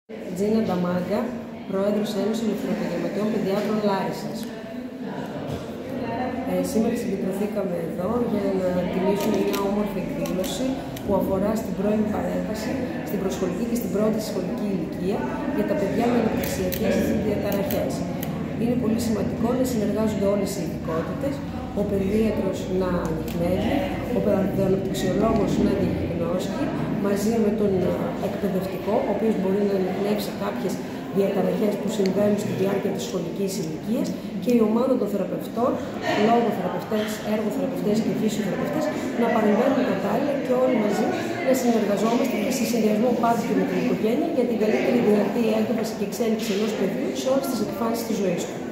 Τζίνα Νταμάγκα, Πρόεδρος Ένωσης Ελευθεροεπαγγελματιών Παιδιάτρων Λάρισσας. Σήμερα συγκεντρωθήκαμε εδώ για να τιμήσουμε μια όμορφη εκδήλωση που αφορά στην πρώιμη παρέμβαση, στην προσχολική και στην πρώτη σχολική ηλικία για τα παιδιά με αναπτυξιακές διαταραχές. Είναι πολύ σημαντικό να συνεργάζονται όλες οι ειδικότητες, ο παιδίατρος να ανιχνεύει, ο παιδοαναπτυξιολόγος να διαγνώσει, μαζί με τον εκπαιδευτικό, ο οποίος μπορεί να ανιχνεύσει κάποιες διαταραχές που συμβαίνουν στη διάρκεια της σχολικής ηλικίας, και η ομάδα των θεραπευτών, λογοθεραπευτές, έργοθεραπευτές και φυσιοθεραπευτές να παρεμβαίνουν κατάλληλα και όλοι μαζί να συνεργαζόμαστε και σε συνδυασμό πάντα και με την οικογένεια για την καλύτερη δυνατή έκβαση και εξέλιξη ενός παιδιού σε όλες τις εκφάνσεις της ζωής του.